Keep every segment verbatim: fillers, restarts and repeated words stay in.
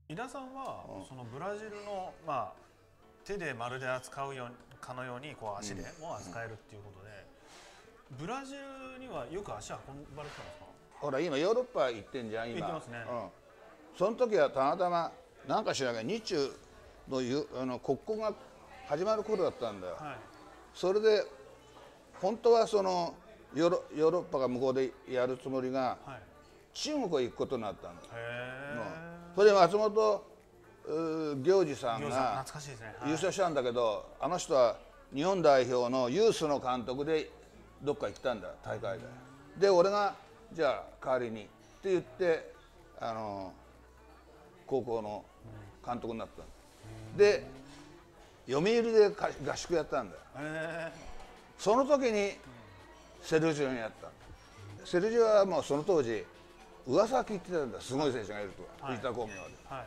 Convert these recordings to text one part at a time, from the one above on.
井田さんは、うん、そのブラジルの、まあ、手でまるで扱うようかのようにこう足でも扱えるっていうことで、うん、ブラジルにはよく足運ばれてたんですか？ ほら今ヨーロッパ行ってんじゃん今。 行ってますね。 うん、その時はたまたまなんか知らない日中のあの国交が始まる頃だったんだよ。はい、それで本当はそのヨーロ、ヨーロッパが向こうでやるつもりが、はい、中国へ行くことになったんだ。それで松本行司さんが優勝したんだけど、あの人は日本代表のユースの監督でどっか行ったんだ大会で。で俺がじゃあ代わりにって言ってあの高校の監督になったんで、読売で合宿やったんだよ。その時にセルジオにやった。セルジオはもうその当時噂聞いてたんだ、すごい選手がいるとは、藤田工業で、はい、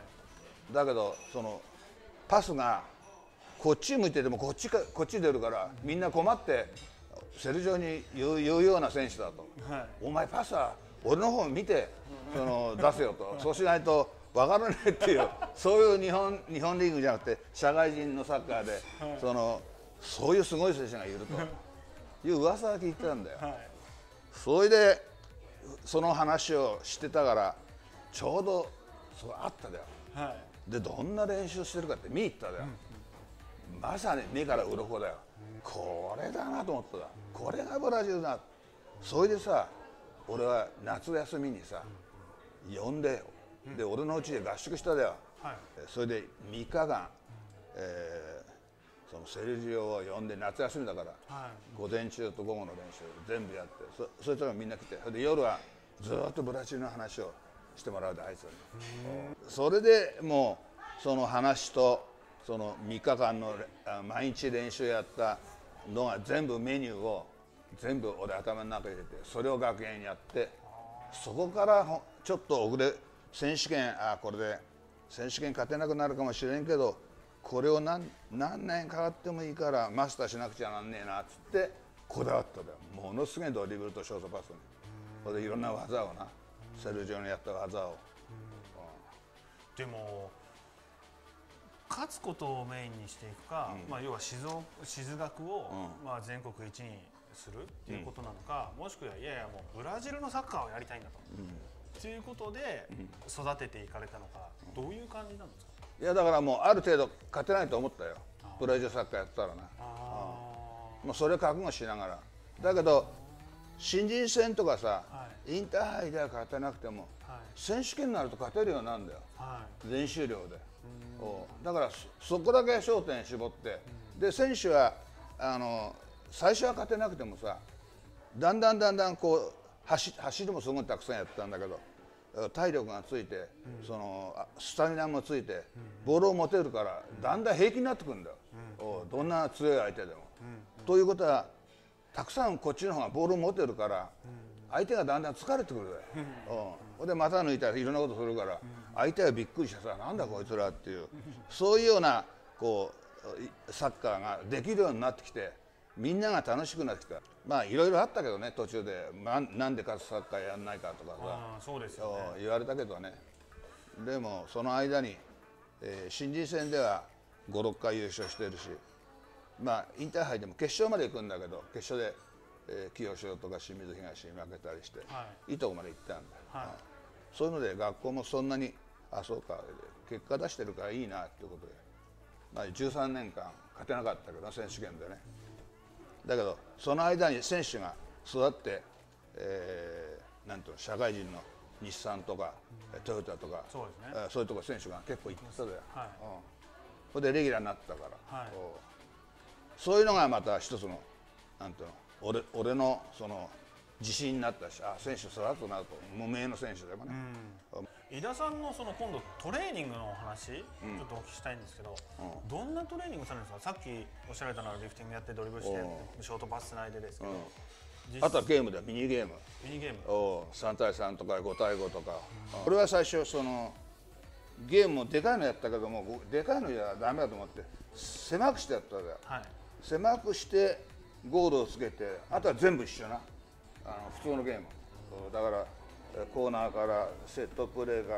だけどそのパスがこっち向いててもこっちかこっち出るからみんな困ってセルジオに言う、言うような選手だと、はい、お前パスは俺の方見てその出せよと、そうしないと分からねえっていうそういう日本日本リーグじゃなくて社会人のサッカーで、はい、そのそういうすごい選手がいるという噂は聞いてたんだよ。はい、それでその話をしてたからちょうどそうあっただよ。はい、でどんな練習してるかって見に行っただよ。うん、まさに目から鱗だよ。うん、これだなと思っただ。うん、これがブラジルだ。それでさ俺は夏休みにさ呼んで、うん、で俺の家で合宿しただよ。はい、それでみっかかん、えー、そのセルジオを呼んで夏休みだから、はい、午前中と午後の練習全部やって、そそれとみんな来て、それで夜はずっとブラジルの話をしてもらうであいつらに。それでもうその話とそのみっかかんの毎日練習やったのが全部メニューを全部俺頭の中に入れてそれを学園にやって、そこからちょっと遅れ選手権、あこれで選手権勝てなくなるかもしれんけどこれを 何, 何年かかってもいいからマスターしなくちゃなんねえなっつってこだわっただよ。ものすごいドリブルとショートパスに、それでいろんな技をな、セルジオにやった技を。 でも勝つことをメインにしていくか、うん、まあ要は静学を、うん、まあ全国一にするっていうことなのか、うん、もしくはいやいやもうブラジルのサッカーをやりたいんだと、うん、っていうことで育てていかれたのか、うん、どういう感じなんですか？ いやだからもうある程度勝てないと思ったよ、ブラジルサッカーやったらな。あもうそれ覚悟しながらだけど新人戦とかさ、はい、インターハイでは勝てなくても、はい、選手権になると勝てるようになるんだよ、はい、練習量で。だからそこだけ焦点絞って、で選手はあの最初は勝てなくてもさだんだんだんだんこう 走, 走りもすごいたくさんやったんだけど体力がついて、うん、そのスタミナもついて、うん、ボールを持てるからだんだん平気になってくるんだよ、うん、どんな強い相手でも。うん、ということはたくさんこっちの方がボールを持てるから相手がだんだん疲れてくるだよ。うん、で股抜いたらいろんなことするから相手はびっくりしてさなんだこいつらっていうそういうようなこうサッカーができるようになってきてみんなが楽しくなってきた。まあいろいろあったけどね途中でな ん, なんでかサッカーやんないかとかさあそうですよ、ね、 言われたけどね。でもその間に、えー、新人戦ではごろっかい優勝してるし、まあインターハイでも決勝まで行くんだけど決勝で、えー、清志郎とか清水東に負けたりして、はい、いいとこまで行ったんだよ、はいはい、そういうので学校もそんなにあそうか結果出してるからいいなっていうことで、まあ、じゅうさんねんかん勝てなかったけど選手権でね。だけどその間に選手が育って、えー、なんていうの社会人の日産とか、うん、トヨタとかそうですね、えー、そういうとこ選手が結構行ってただよ、はいうん、それでレギュラーになったから、はい、そういうのがまた一つのなんていうの 俺, 俺のその自信になったし、あ選手育つなと無名の選手でもね、 うん、井田さんのその今度トレーニングのお話、うん、ちょっとお聞きしたいんですけど、うん、どんなトレーニングされるんですか？さっきおっしゃられたのはリフティングやってドリブルしてショートパスつないでですけど、 うん、あとはゲームでミニゲームミニゲームおさんたいさんとかごたいごとか、うん、俺は最初そのゲームもでかいのやったけどもでかいのじゃダメだと思って狭くしてやったんだよ、はい、狭くしてゴールをつけてあとは全部一緒なあの普通のゲームだからコーナーからセットプレーから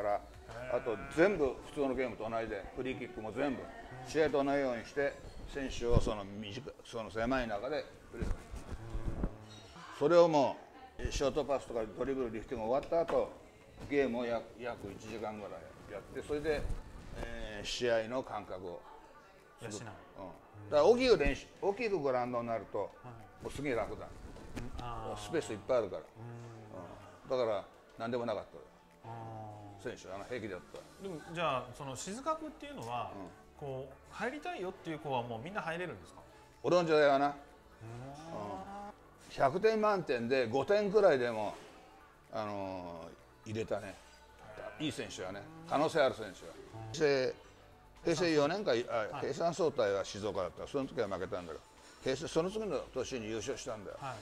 あと全部普通のゲームと同じでフリーキックも全部試合と同じようにして選手をその短いその狭い中でプレーする。それをもうショートパスとかドリブルリフティング終わった後ゲームを約約いちじかんぐらいやってそれで、えー、試合の感覚を養う、うん、 だから大きく練習大きくグラウンドになると、はい、もうすげえ楽だ、うん、スペースいっぱいあるから、うん、だから何でもなかった選手あの平気だった。 でもじゃあその静学っていうのは、うん、こう入りたいよっていう子はもうみんな入れるんですか？ 俺の時代はな、うん、ひゃくてん満点でごてんくらいでも、あのー、入れたねいい選手はね可能性ある選手は。平成よねんか、あ、平成総体は静岡だった。その時は負けたんだけど、平成その次の年に優勝したんだよ。はい、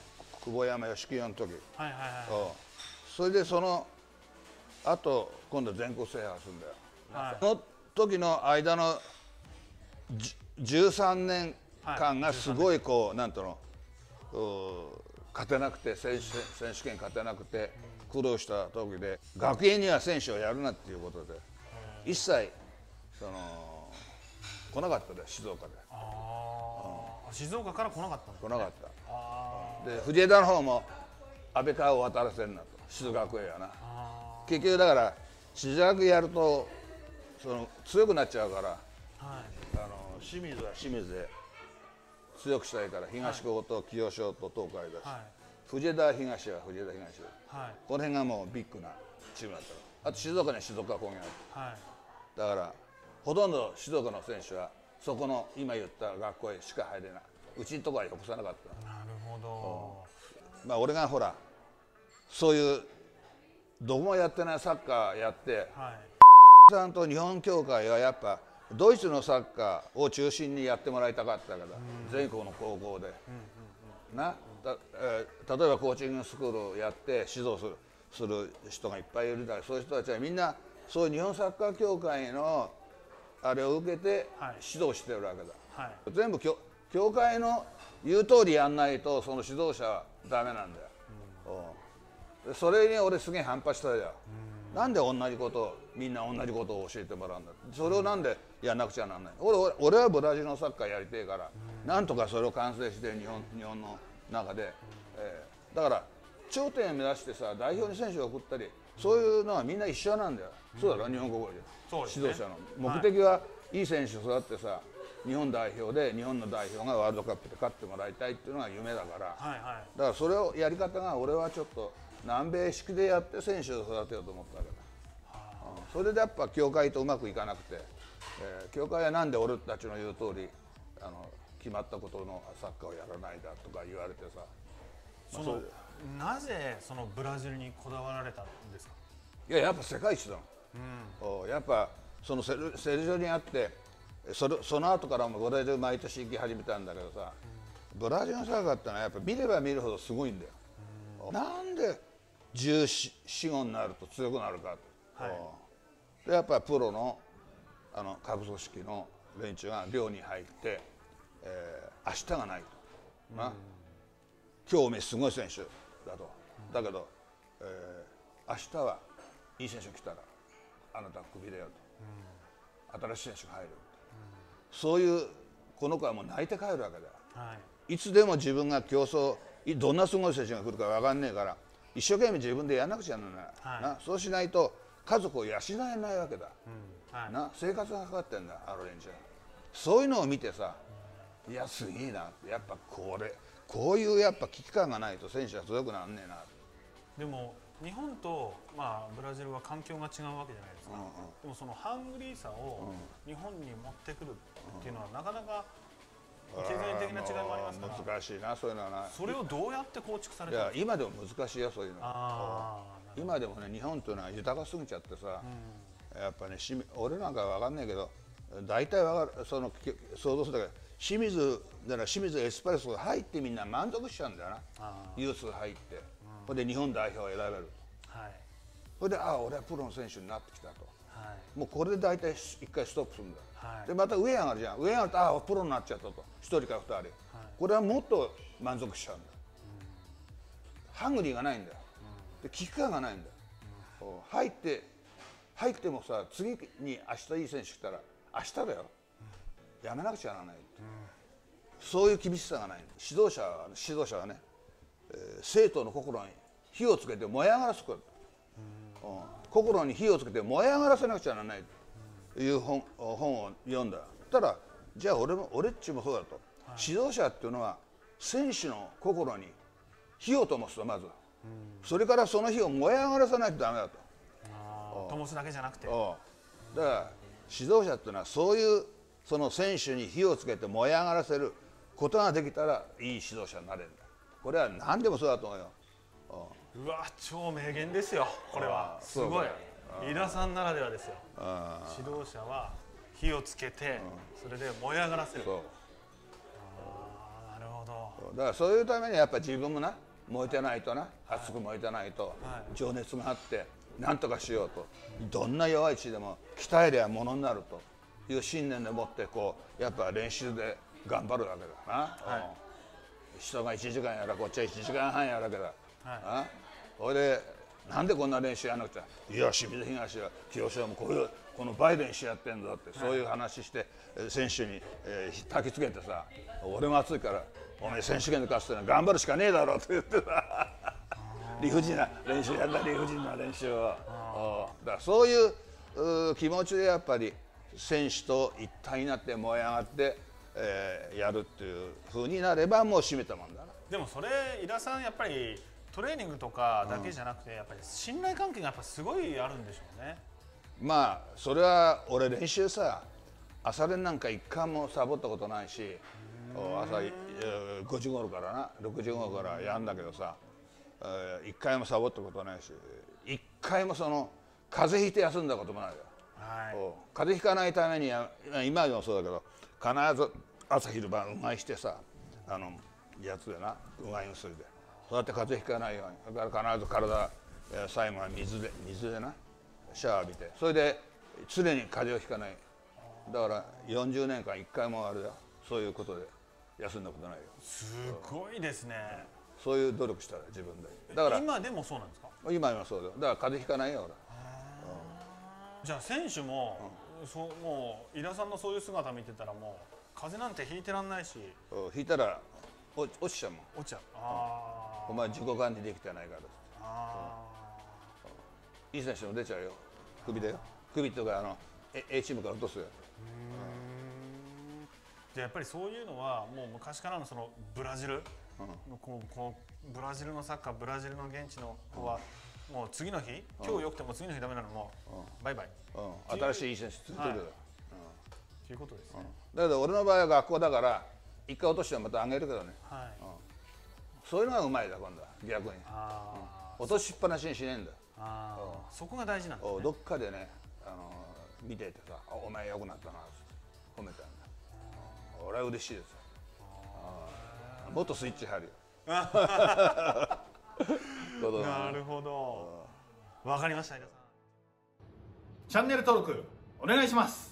久保山義清の時。はいはいはい。それでその後今度全国制覇するんだよ。はい、その時の間のじゅうさんねんかんがすごいこうなんていうの、勝てなくて選手選手権勝てなくて苦労した時で、学園には選手をやるなっていうことで一切その来なかったで静岡で。 あ、うん、静岡から来なかったんですね。 来なかった。あで藤枝の方も安倍川を渡らせるなと静学園やな。結局だから静学やるとその強くなっちゃうから、はい、あの清水は清水で強くしたいから東高と清少と東海だし、はい、藤枝東は藤枝東で、はい、この辺がもうビッグなチームだったら、あと静岡には静岡工業ある、はい、だからほとんど静岡の選手はそこの今言った学校へしか入れない。うちのとこはよこさなかった。 なるほど、 うん、まあ俺がほらそういうどこもやってないサッカーやって、はい、さんと日本協会はやっぱドイツのサッカーを中心にやってもらいたかったから、うん、全国の高校で、うんうんうん、なだ、えー、例えばコーチングスクールをやって指導するする人がいっぱいいるから、そういう人たちはみんなそういう日本サッカー協会のあれを受けて指導してるわけだ、はい、全部協会の言う通りやんないとその指導者はダメなんだよ、うん、それに俺すげえ反発したよ、うん、なんで同じことをみんな同じことを教えてもらうんだ、それをなんでやんなくちゃなんない。 俺, 俺はブラジルのサッカーやりてえから、うん、なんとかそれを完成して日本、日本の中で、うん、えー、だから頂点を目指してさ代表に選手を送ったり、そういうのはみんな一緒なんだよ、うん、そうだろ日本国で、そうですね、指導者の目的は、はい、いい選手を育ってさ日本代表で日本の代表がワールドカップで勝ってもらいたいっていうのが夢だから、はいはい、だからそれをやり方が俺はちょっと南米式でやって選手を育てようと思ったわけだ、はあ、うん、それでやっぱ協会とうまくいかなくて、えー、協会はなんで俺たちの言う通りあの決まったことのサッカーをやらないだとか言われてさ、 そのなぜそのブラジルにこだわられたんですか？ いややっぱ世界一だもん、うん、やっぱそのセル、セルジョにあってそれその後からもブラジル毎年行き始めたんだけどさ、うん、ブラジルのサッカーってのはやっぱ見れば見るほどすごいんだよ、うん、なんでじゅうよん、ごになると強くなるかと、はい、でやっぱプロのあの下部組織の連中が寮に入って、えー、明日がないと、うん、な今日おめえすごい選手だと、うん、だけど、えー、明日はいい選手来たらあなたクビだよと、うん、新しい選手が入る、うん、そういうこの子はもう泣いて帰るわけだよ、はい、いつでも自分が競争どんなすごい選手が来るか分かんねえから一生懸命自分でやらなくちゃならない、はい、なそうしないと家族を養えないわけだ、うんはい、な生活がかかってんだあの連中。そういうのを見てさ、うん、いやすげえな、やっぱこれこういうやっぱ危機感がないと選手は強くなんねえな。 でも日本と、まあ、ブラジルは環境が違うわけじゃないですか、うんうん、でもそのハングリーさを日本に持ってくるっていうのは、うん、なかなか経済的な違いもありますから、 難しいなそういうのはな。 それをどうやって構築されたんですか？ いや今でも難しいよそういうの。あ今でもね日本というのは豊かすぎちゃってさ、うん、やっぱね俺なんかは分かんないけど大体分かるその想像するだけ清水なら清水エスパルスが入ってみんな満足しちゃうんだよな。ユース入って、それで日本代表を選べる、はい、それでああ俺はプロの選手になってきたと、はい、もうこれで大体一回ストップするんだよ、はい、でまた上上がるじゃん、上上がるとああプロになっちゃったとひとりかふたり、はい、これはもっと満足しちゃうんだよ、うん、ハングリーがないんだよ、うん、で危機感がないんだよ、うん、入って入ってもさ次に明日いい選手来たら明日だよ、うん、やめなくちゃならない、うん、そういう厳しさがない。指導者は指導者はね、えー、生徒の心に火をつけて燃え上がらすこと、うんうん、心に火をつけて燃え上がらせなくちゃならないという本、本を読んだ。たらじゃあ俺も俺っちもそうだと、はい、指導者っていうのは選手の心に火を灯すとまず、うん、それからその火を燃え上がらさないとダメだと。 灯すだけじゃなくて、 だから指導者っていうのはそういうその選手に火をつけて燃え上がらせることができたらいい指導者になれるんだ。これは何でもそうだと思うよ。 うわ超名言ですよこれは。すごい井田さんならではですよ。指導者は火をつけてそれで燃え上がらせる。そうあなるほど。 だからそういうためにやっぱ自分もな燃えてないとな、熱く燃えてないと、はい、情熱があって何とかしようと、どんな弱い地でも鍛えりゃものになるという信念でもってこうやっぱ練習で頑張るわけだな、はい、人がいちじかんやらこっちはいちじかんはんやるわけだ、はい、それでなんでこんな練習やらなくちゃ、いや清水東は清志郎もこういうこの倍練習やってんぞって、そういう話して選手に、えー、焚きつけてさ、俺も熱いからお前選手権で勝つってのは頑張るしかねえだろって言ってさ理不尽な練習やんだ、理不尽な練習を。だからそういう気持ちでやっぱり選手と一体になって燃え上がって、えー、やるっていう風になればもう締めたもんだな。 でもそれ井田さんやっぱりトレーニングとかだけじゃなくて、うん、やっぱり信頼関係がやっぱすごいあるんでしょうね。 まあそれは俺練習さ朝練なんか一回もサボったことないし、朝ごじ頃からなろくじ頃からやんだけどさ、一回もサボったことないし、一回もその風邪ひいて休んだこともないよ、はい、風邪ひかないためには今でもそうだけど必ず朝昼晩うがいしてさ、あのやつでなうがい薬でそうやって風邪ひかないように、だから必ず体最後は水で水でなシャワー浴びて、それで常に風邪をひかない。だからよんじゅうねんかん一回もあれだよ、そういうことで休んだことないよ。 すごいですね。 そういう努力したら自分で。だから今でもそうなんですか？ 今今そうだよ。だから風邪ひかないよ俺。 じゃあ選手も、うん、そうもう井田さんのそういう姿見てたらもう風邪なんてひいてらんないし。 ひいたら落ちちゃうもん。 落ちちゃう。あお前自己管理できてないから。あいい選手も出ちゃうよ。首だよ。首とかあの A チームから落とすよ。 じゃあやっぱりそういうのはもう昔からのそのブラジル、うん、こうこうブラジルのサッカー、ブラジルの現地の子はもう次の日、今日良くても次の日ダメなのもバイバイ。 新しいいい選手続けるよ。 ということですね。 だけど俺の場合は学校だから一回落としてはまた上げるけどね。そういうのがうまいだ今度は逆に。落としっぱなしにしねえんだ。 そこが大事なんですね。 どっかでね見ててさ、お前良くなったなって褒めたんだ。俺は嬉しいです。もっとスイッチ入るよ。 なるほど。わかりました井田さん。チャンネル登録お願いします。